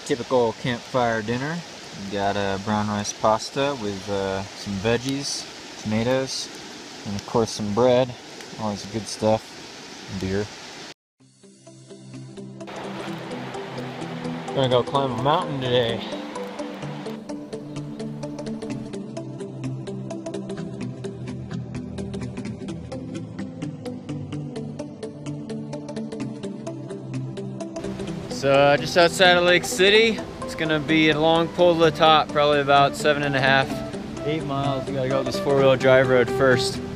Typical campfire dinner. We got a brown rice pasta with some veggies, tomatoes, and of course some bread. Always good stuff. And beer. Gonna go climb a mountain today. So just outside of Lake City, it's gonna be a long pull to the top, probably about 7.5, 8 miles. We gotta go this 4-wheel drive road first.